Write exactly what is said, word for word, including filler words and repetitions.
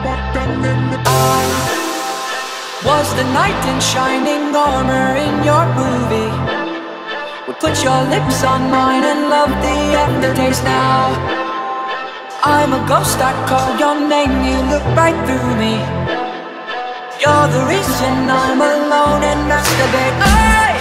Was the knight in shining armor in your movie? Would put your lips on mine and love the aftertaste now. I'm a ghost, I call your name, you look right through me. You're the reason I'm alone and masturbate. I